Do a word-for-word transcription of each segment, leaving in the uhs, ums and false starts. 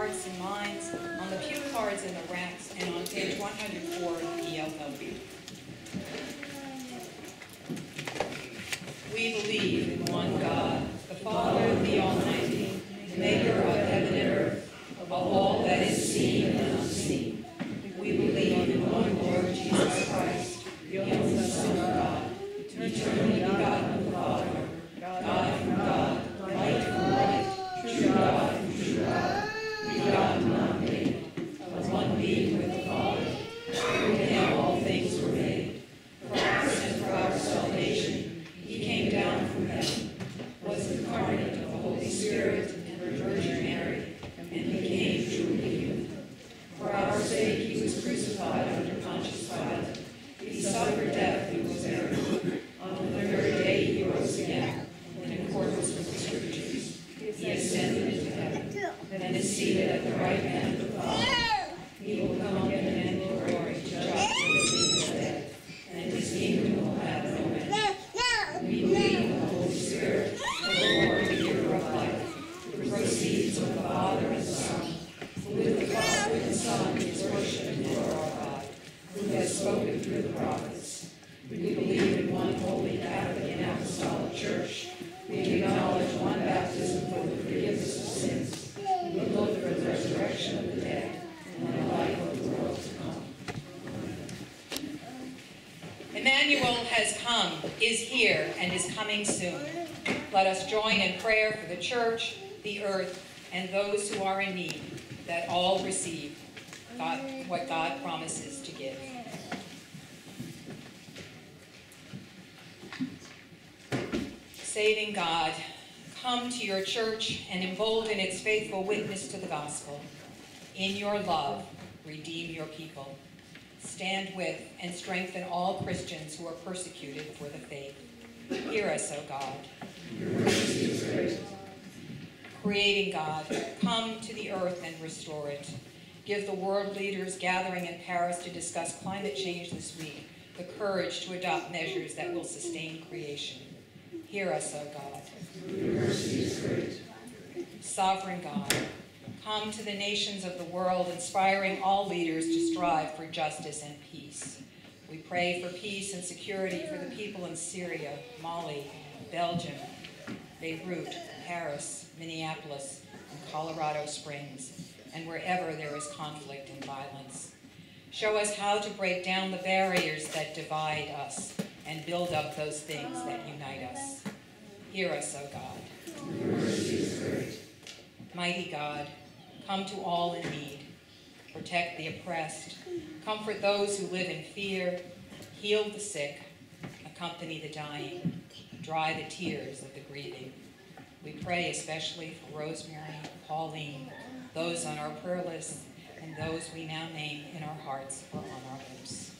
hearts and minds on the pew cards in the racks and on page one hundred four of the E L W. We believe in one God, the Father, the Almighty, maker of heaven and earth, of all that is seen and unseen. We believe in one Lord Jesus Christ, the only Son of God, eternally begotten of the Father, God from God, light from light, true God from true God, begotten, not made, of one being with the Father. Through him all things were made. For us and for our salvation, he came down from heaven, was incarnate of the Holy Spirit and the Virgin Mary, and became truly human. For our sake he was crucified under Pontius Pilate. He suffered death and was buried. On the third day he rose again, in accordance with the Scriptures. He ascended into heaven, and is seated at the right hand of the Father. He will come again in glory to judge the living and the dead, and his kingdom will have no end. We believe in the Holy Spirit, the Lord, the giver of life, who proceeds from the Father and the Son, who with the Father and the Son is worshipped before our God, who has spoken through the prophets. We believe in one holy Catholic and Apostolic Church. We acknowledge one baptism for the forgiveness of sins. We look for the resurrection of the dead and the life of the world to come. Emmanuel has come, is here, and is coming soon. Let us join in prayer for the church, the earth, and those who are in need, that all receive God, what God promises to give. Saving God, come to your church and embolden its faithful witness to the gospel. In your love, redeem your people. Stand with and strengthen all Christians who are persecuted for the faith. Hear us, O God. Your mercy is great. Creating God, come to the earth and restore it. Give the world leaders gathering in Paris to discuss climate change this week the courage to adopt measures that will sustain creation. Hear us, O God. Your mercy is great. Sovereign God, come to the nations of the world, inspiring all leaders to strive for justice and peace. We pray for peace and security for the people in Syria, Mali, Belgium, Beirut, Paris, Minneapolis, and Colorado Springs, and wherever there is conflict and violence. Show us how to break down the barriers that divide us and build up those things that unite us. Hear us, O God. Your mercy is great. Mighty God, come to all in need. Protect the oppressed. Comfort those who live in fear. Heal the sick. Accompany the dying. Dry the tears of the grieving. We pray especially for Rosemary, Pauline, those on our prayer list, and those we now name in our hearts or on our lips.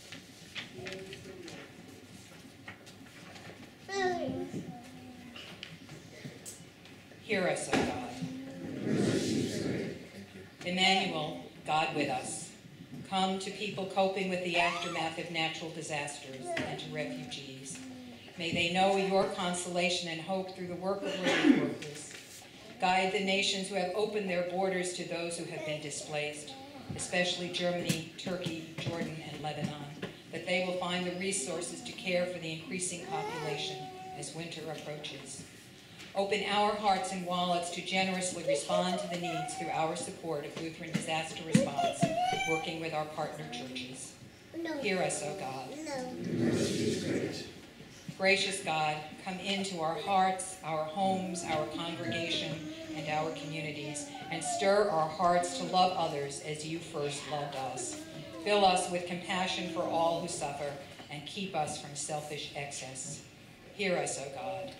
Hear us, O God. Emmanuel, God with us. Come to people coping with the aftermath of natural disasters and to refugees. May they know your consolation and hope through the work of relief workers. Guide the nations who have opened their borders to those who have been displaced, especially Germany, Turkey, Jordan, and Lebanon, that they will find the resources to care for the increasing population as winter approaches. Open our hearts and wallets to generously respond to the needs through our support of Lutheran Disaster Response, working with our partner churches. Hear us, O God. Gracious God, come into our hearts, our homes, our congregation, and our communities, and stir our hearts to love others as you first loved us. Fill us with compassion for all who suffer, and keep us from selfish excess. Hear us, O God.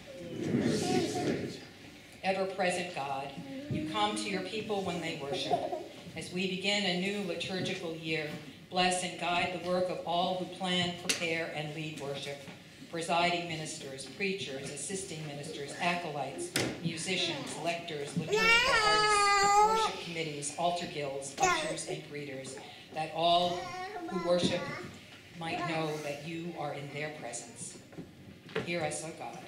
Ever-present God, you come to your people when they worship. As we begin a new liturgical year, bless and guide the work of all who plan, prepare, and lead worship. Presiding ministers, preachers, assisting ministers, acolytes, musicians, lectors, liturgical artists, worship committees, altar guilds, ushers, and greeters, that all who worship might know that you are in their presence. Hear us, O God.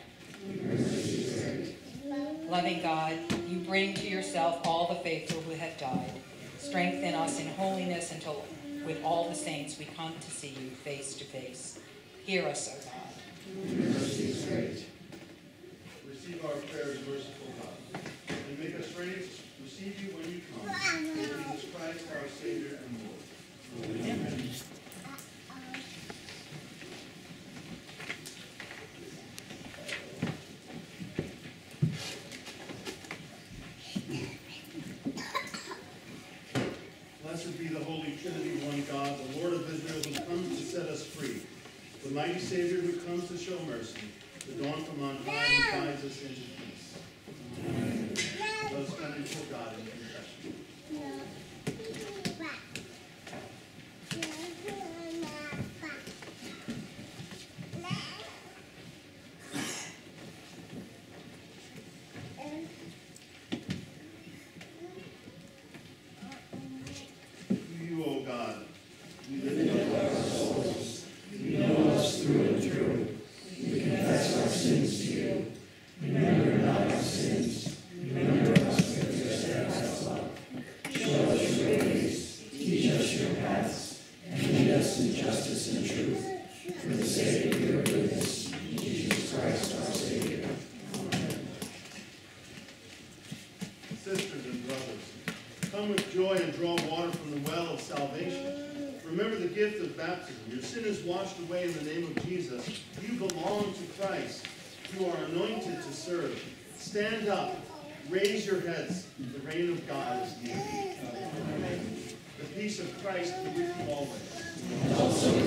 Loving God, you bring to yourself all the faithful who have died. Strengthen us in holiness until with all the saints we come to see you face to face. Hear us, O God. Your mercy is great. Receive our prayers, merciful God, and make us ready to receive you when you come. Through Jesus Christ, our Savior and Lord. Amen. Blessed be the Holy Trinity, one God, the Lord of Israel, who comes to set us free, the mighty Savior who comes to show mercy, the dawn from on high who guides us into peace. Amen. Let us stand before God in confession. To you, O God, we lift up our souls. You know us through and through. We confess our sins to you. Remember not our sins. Remember us with your steadfast love. Show us your ways. Teach us your paths. And lead us in justice and truth. For the sake of your goodness, in Jesus Christ our Savior. Amen. Sisters and brothers, come with joy and draw water from the well of salvation. Remember the gift of baptism. Your sin is washed away in the name of Jesus. You belong to Christ. You are anointed to serve. Stand up. Raise your heads. The reign of God is near. The peace of Christ be with you always.